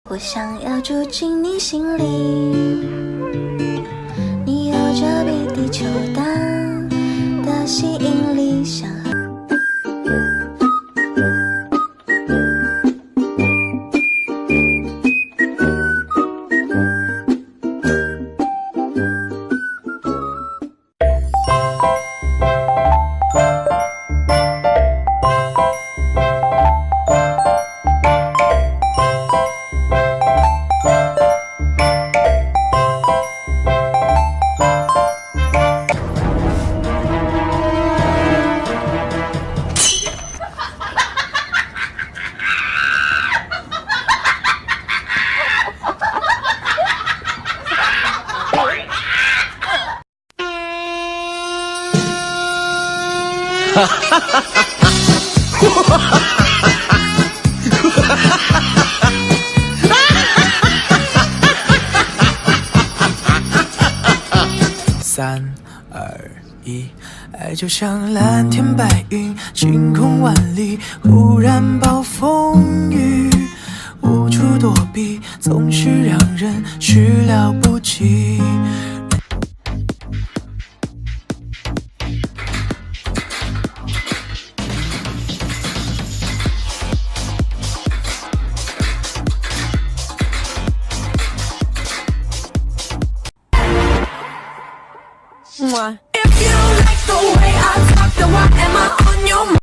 我想要住进你心里，你有着比地球大的吸引力，想和 3、2、1，爱就像蓝天白云，晴空万里，忽然暴风雨，无处躲避，总是让人始料不及。 If you like the way I talk, then why am I on your mind?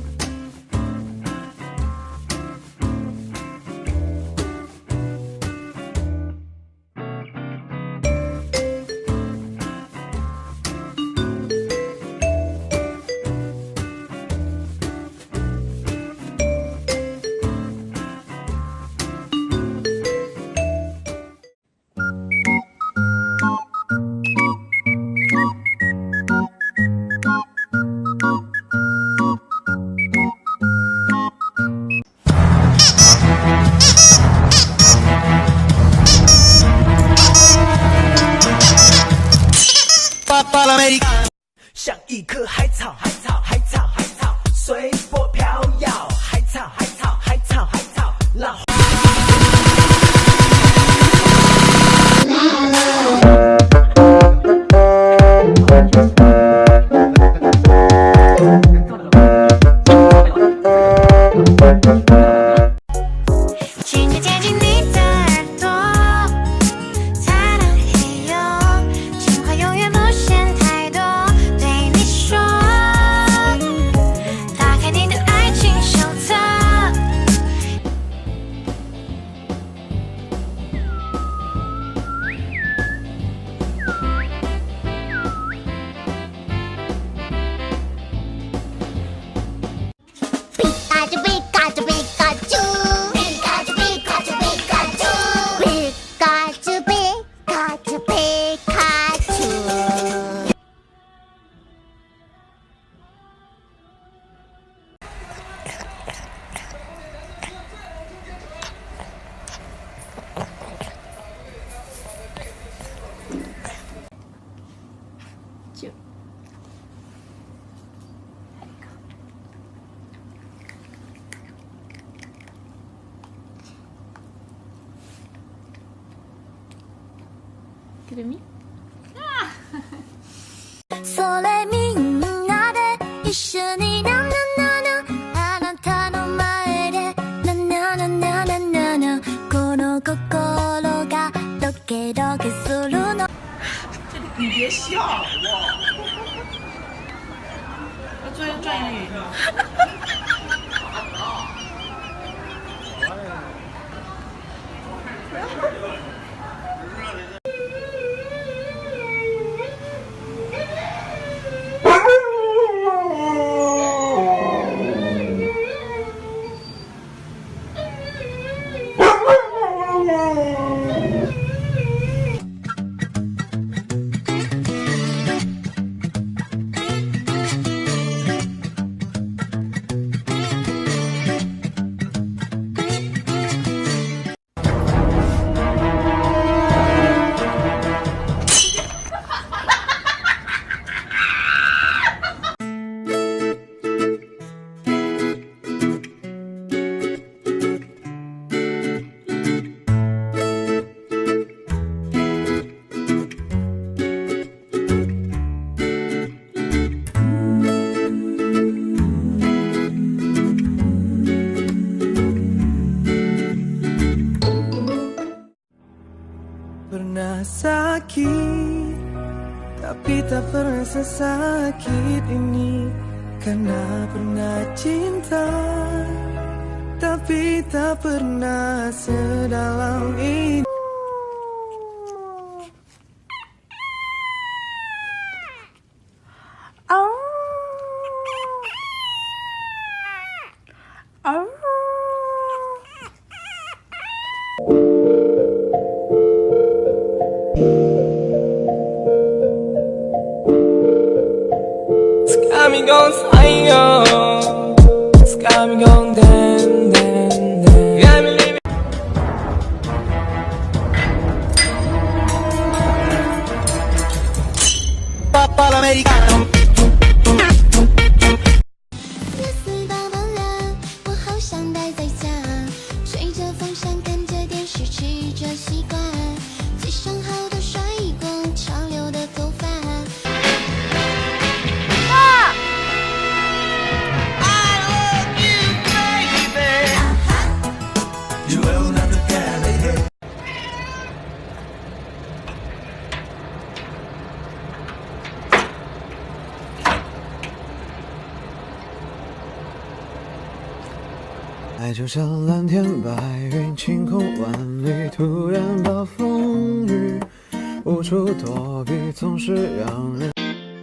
像一棵海草，海草，海草，海草，随波飘摇，海草，海草，海草，海草，浪花。 轻轻贴近你的耳朵，才能嘿呦，情话永远不嫌太多。对你说，打开你的爱情手册。皮卡丘，皮卡丘，皮卡丘。皮卡丘，皮卡丘，皮卡丘。皮卡丘，皮卡丘，皮卡丘。それみんなで一緒にななななあなたの前でなななななななこの心がドキドキするの。 你别笑我，要做专业语。 pernah sakit, tapi tak pernah sesakit ini. Karena pernah cinta, tapi tak pernah sedalam ini. Coming on fire, it's coming on then. Got me living. Papa l'americano. 夜色饱满了，我好想待在家，吹着风扇，看着电视，吃着西瓜，最上好的甩光潮流的头发。 爱就像蓝天白云，晴空万里，突然暴风雨，无处躲避，总是让人。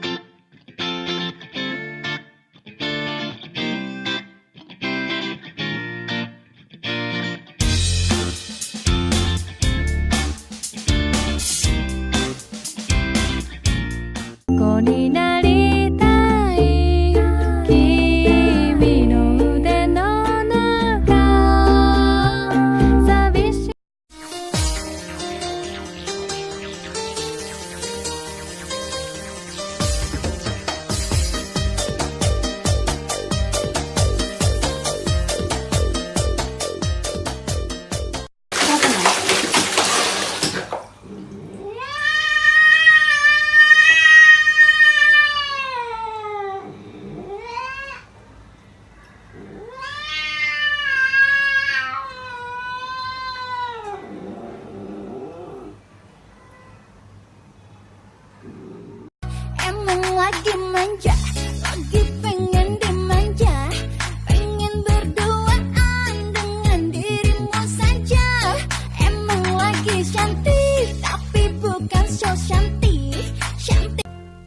Lagi manja, lagi pengen dimanja, pengen berduaan dengan dirimu saja. Emang lagi cantik, tapi bukan so cantik, cantik.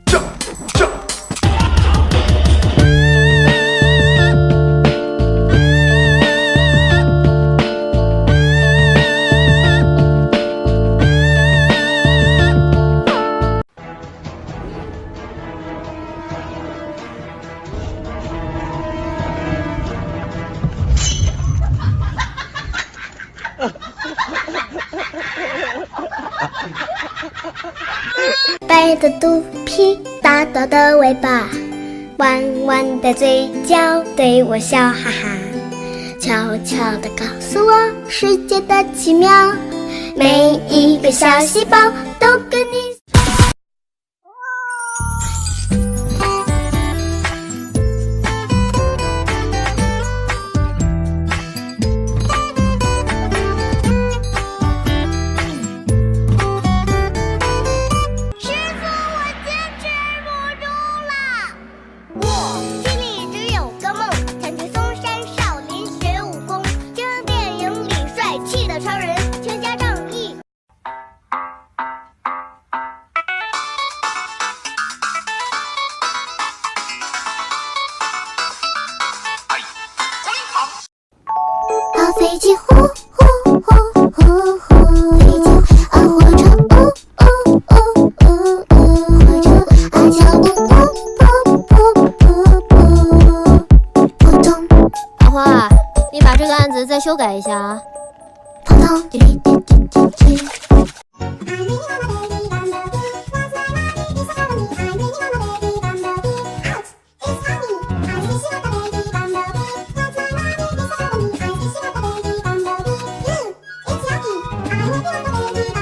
白的肚皮，大大的尾巴，弯弯的嘴角，对我笑哈哈，悄悄地告诉我世界的奇妙，每一个小细胞都跟你。 飞机呼呼呼呼呼，飞机火车呜呜呜呜呜，火车脚步噗噗噗噗噗，扑通。 阿花，你把这个案子再修改一下啊。 扑通，滴滴滴滴滴滴。 It's lucky.